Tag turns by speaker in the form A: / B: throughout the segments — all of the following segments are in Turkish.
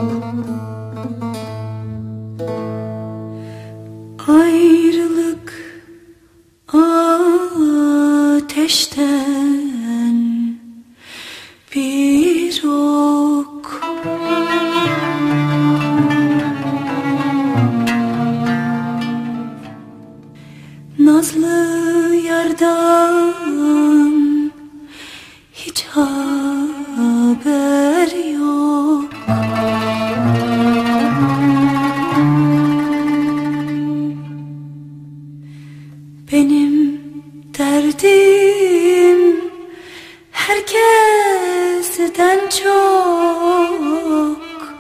A: Ayrılık ateşten bir ok, nazlı yardan hiç haber yok. Benim derdim herkesten çok.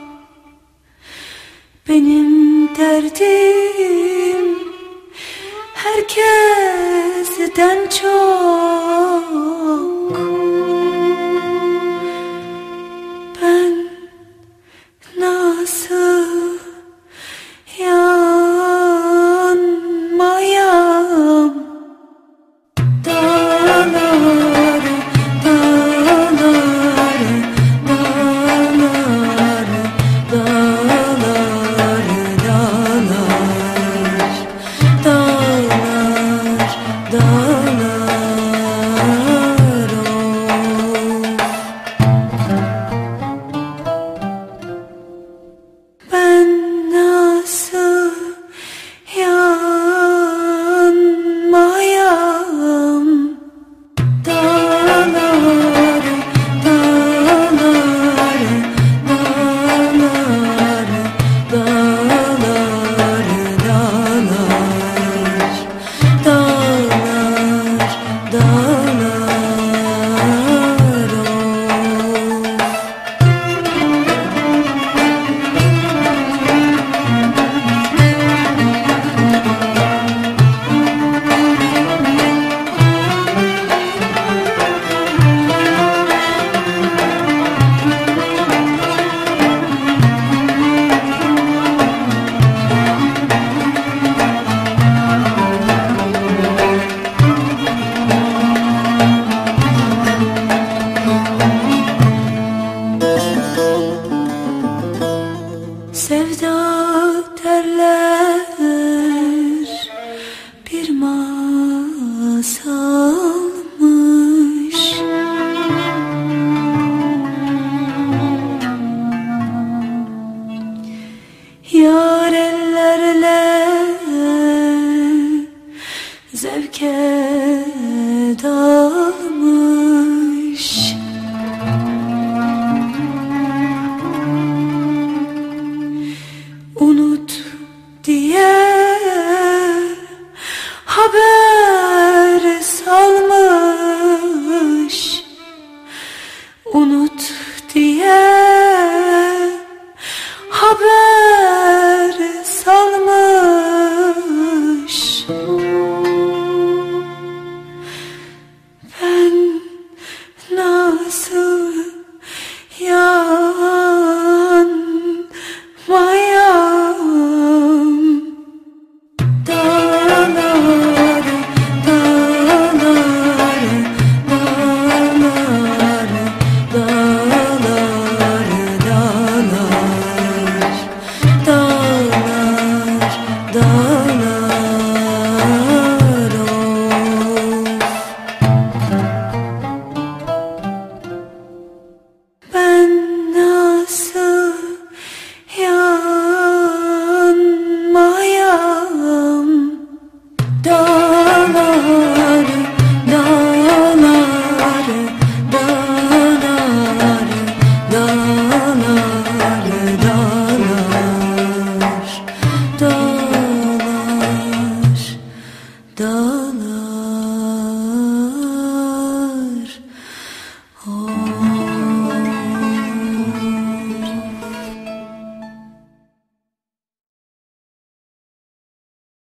A: Benim derdim herkesten çok. Ben nasıl yanmayam? Dağlar, dağlar, dağlar, dağlar, dağlar, dağlar, dağlar, of. Ben nasıl yanmayam? Dağlar, dağlar, dağlar, dağlar, dağlar, dağlar, of. Sevda derler bir masalmış. Yar ellerle zevke dalmış. Unut diye haber salmış. Unut diye haber